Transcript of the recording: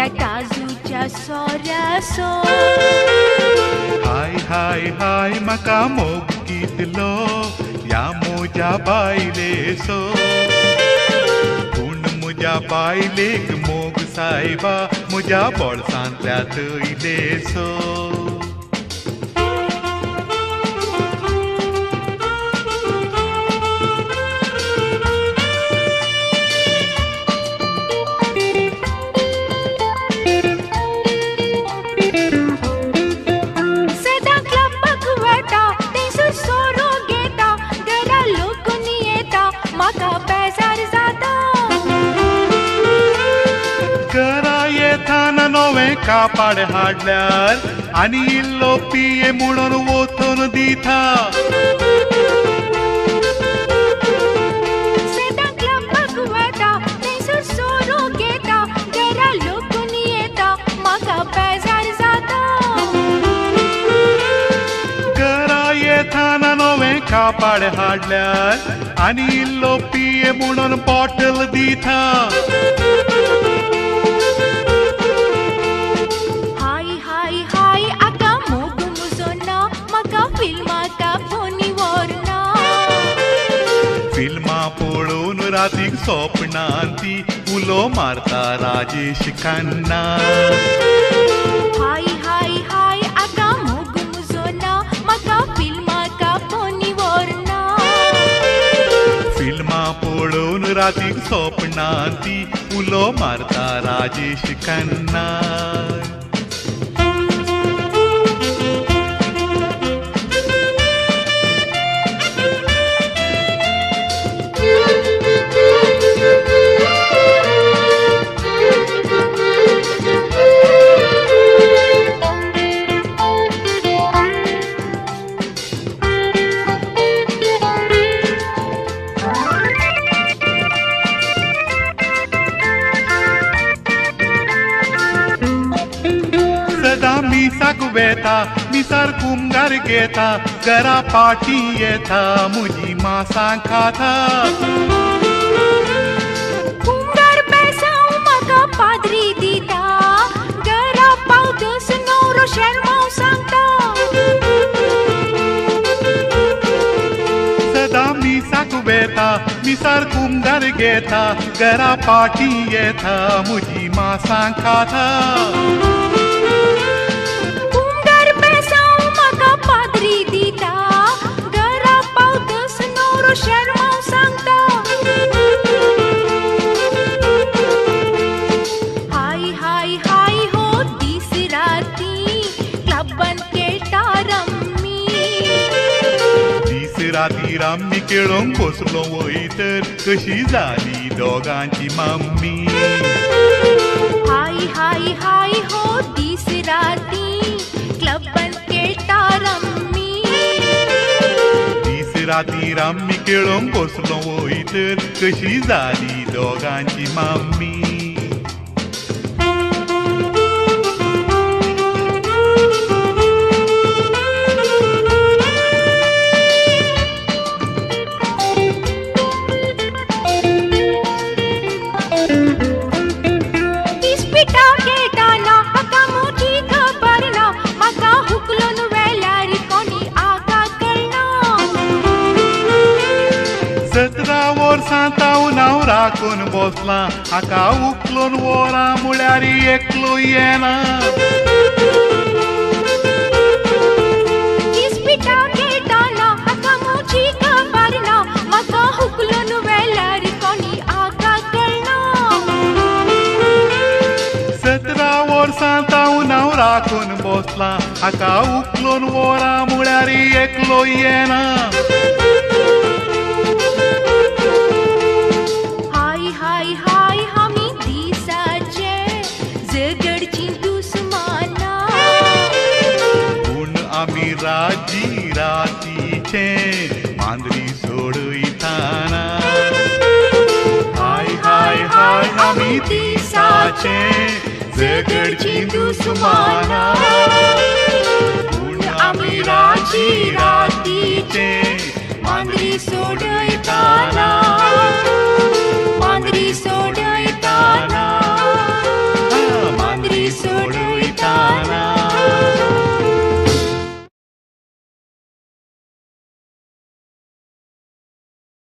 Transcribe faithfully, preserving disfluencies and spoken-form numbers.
त्या काजूच्या सोऱ्यासो हाय हाय हाय म्हाका मोग कितलो या म्हज्या बायलेचो पूण म्हज्या बायलेक मोग सायबा म्हज्या बोळसांतल्या तयलेचो कापाड हाडल्यार आनी इल्लो पिये म्हणून वचून दिता घरा येताना नवें कापाड हाडल्यार आनी इल्लो पिये म्हणून बॉटल दिता फिल्मां पळोवन रातीक स्वप्नांती उलो मारता राजेश खन्ना हाय हाय हाय आका मोग मुजो ना म्हाका फिल्मां फोनी व्हरना फिल्मां पळोवन रातीक स्वप्नांती उलो मारता राजेश खन्ना मिसाक वेता मिसार कुमगार घेता घरा पाटी येता मुजी मासां खाता कुमगार पेसांव म्हाका पाद्री दिता घरा पावतस नवरो शर्माव सांगता सदा मिसाक वेता मिसार कुमगार घेता घरा पाटी येता मुजी मासां खाता राती रामी खेळोंक बसलो वयतर कशी जाली दोगांची मम्मी हाय हाय हाय हो दीस राती क्लबान खेळटा रम्मी दीस राती रामी खेळोंक बसलो वयतर कशी जाली दोगांची मम्मी नाव राखून बसला हाका उखलून वोरा म्हळ्यार एकलो येना इस्पिटा खेळटाना हाका मुजी खबर ना म्हाका हुकलून वेल्यार कोणी आका कळना सतरा वर्सां हांव नाव राखून बसला हाका उखलून वोरा म्हळ्यार एकलो येना राजी रातीचे मांद्री सोडयताना हाय हाय हाय आमी दिसाचे झगडची दुस्माना पूण आमी राजी रातीचे मांद्री सोडयताना